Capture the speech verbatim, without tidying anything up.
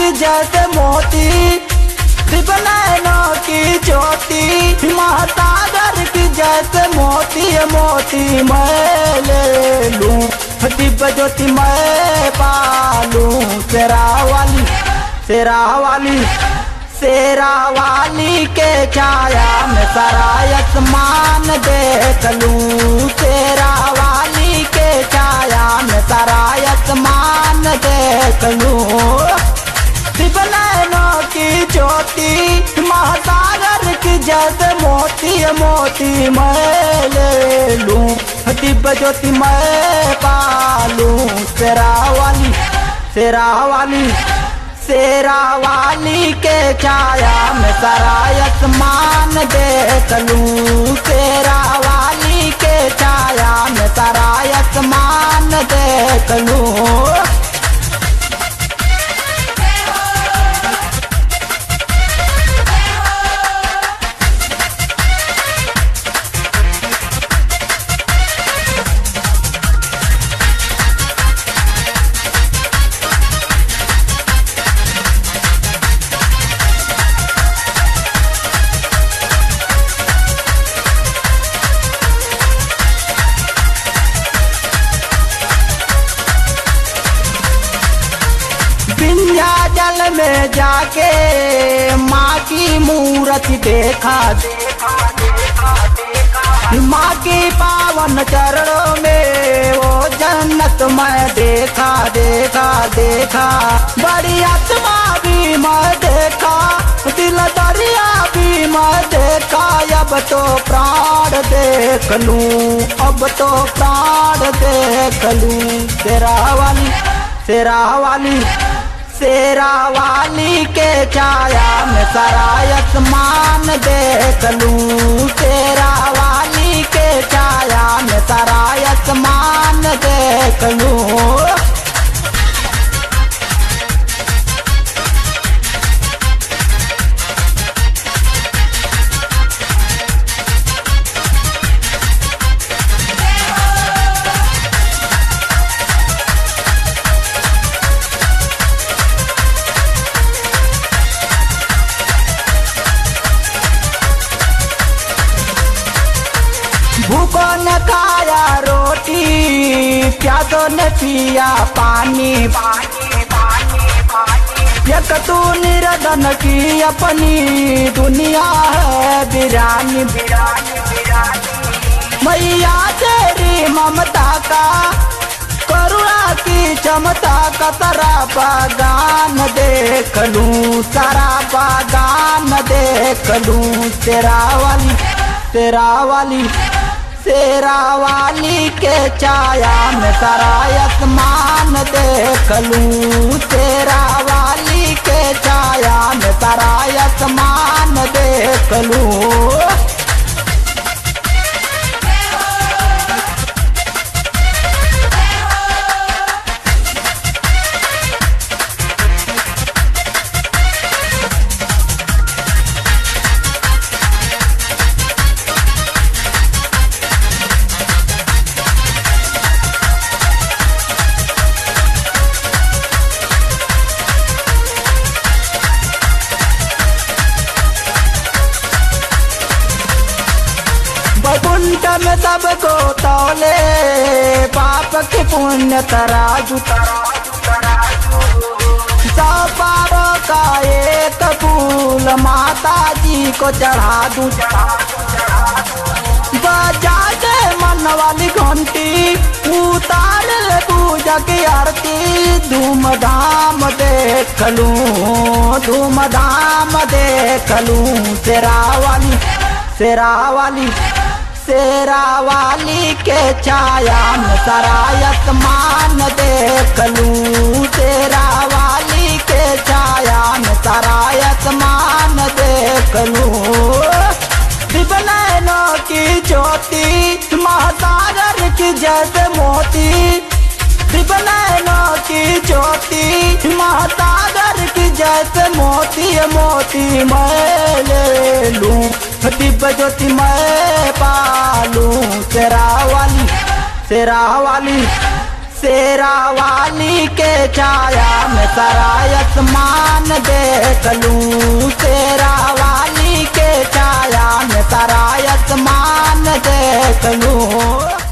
जैसे मोती, दिव्य नैनों की ज्योति, महासागर की जैसे मोती मोती मैं ले लूं, दिव्य ज्योति मैं पालूं। शेरा वाली शेरा वाली शेरा वाली के छाया में सारा आसमान देख लूं, शेरा वाली के छाया में सारा आसमान देख लूं। दिव्य नैनों की ज्योति, महासागर की जैसे मोती मोती मैं ले लूं, दिव्य ज्योति मैं पालूं। शेरा वाली शेरा वाली शेरा वाली के छाया में सारा आसमान देख लूं, शेरा वाली के छाया में सारा आसमान देख लूं। विंध्याचल में जाके माँ की मूर्ति देखा, माँ की पावन चरणों में वो जन्नत मैं देखा देखा देखा। बड़ी आत्मा भी मैं देखा, दिल दरिया भी मैं देखा। अब तो प्राण देख लूं, अब तो प्राण देख लूं। शेरा वाली शेरा वाली शेरा वाली के छाया में सारा आसमान देख लूं, शेरा वाली के छाया में सारा आसमान देख लूं। भूखों ने खाया रोटी, प्यासों ने पिया पानी, एक तू निरदन की अपनी दुनिया है बिरानी। मैया तेरी ममता का, करुणा की क्षमता का सारा बागान देख लूं, सारा बागान देख लूं। शेरा वाली शेरा वाली शेरा वाली के छाया में सारा आसमान देख लूं, शेरा वाली के छाया में सारा आसमान देख लूं। बैकुंठ में सबको तौले, पाप के पुण्य तराजू, सौ पारों का एक फूल माता जी को चढ़ा दूं। बजा दे मन वाली घंटी, उतार ले पूजा की आरती। धूमधाम देख लूं, धूमधाम देख लूं। शेरा वाली शेरा वाली शेरा वाली के छाया में सारा आसमान देख लूं, शेरा वाली के छाया में सारा आसमान देख लूं। दिव्य नैनों की ज्योति, महासागर की जैसे मोती, दिव्य नैनों की ज्योति, महासागर की जैसे मोती मोती मैं ले लूं, दिव्य ज्योति मैं पालूं। शेरा वाली शेरा वाली शेरा वाली के छाया में सारा आसमान देख लूं, शेरा वाली के छाया में सारा आसमान देख लूं।